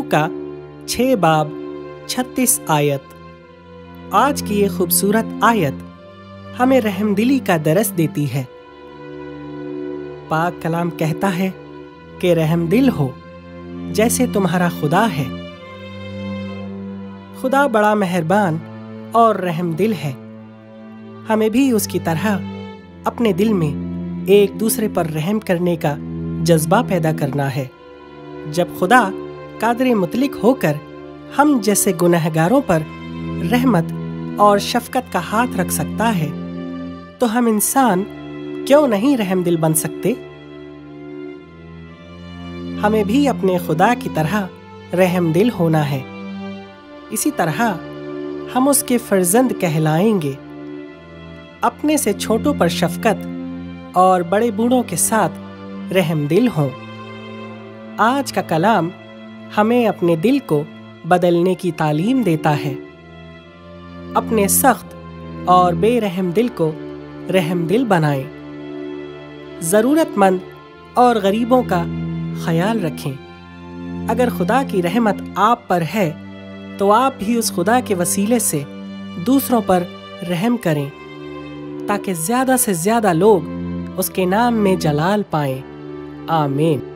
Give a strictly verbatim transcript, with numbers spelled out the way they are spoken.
लूका छः बाब छत्तीस आयत। आज की ये खूबसूरत आयत हमें रहमदिली का दरस देती है। पाक कलाम कहता है कि रहमदिल हो जैसे तुम्हारा खुदा है। खुदा बड़ा मेहरबान और रहमदिल है। हमें भी उसकी तरह अपने दिल में एक दूसरे पर रहम करने का जज्बा पैदा करना है। जब खुदा कादिर मुतलिक होकर हम जैसे गुनहगारों पर रहमत और शफकत का हाथ रख सकता है, तो हम इंसान क्यों नहीं रहमदिल बन सकते? हमें भी अपने खुदा की तरह रहमदिल होना है। इसी तरह हम उसके फर्जंद कहलाएंगे। अपने से छोटों पर शफकत और बड़े बूढ़ों के साथ रहमदिल हों। आज का कलाम हमें अपने दिल को बदलने की तालीम देता है। अपने सख्त और बेरहम दिल को रहमदिल बनाएं। ज़रूरतमंद और गरीबों का ख्याल रखें। अगर खुदा की रहमत आप पर है तो आप भी उस खुदा के वसीले से दूसरों पर रहम करें, ताकि ज़्यादा से ज़्यादा लोग उसके नाम में जलाल पाएं। आमीन।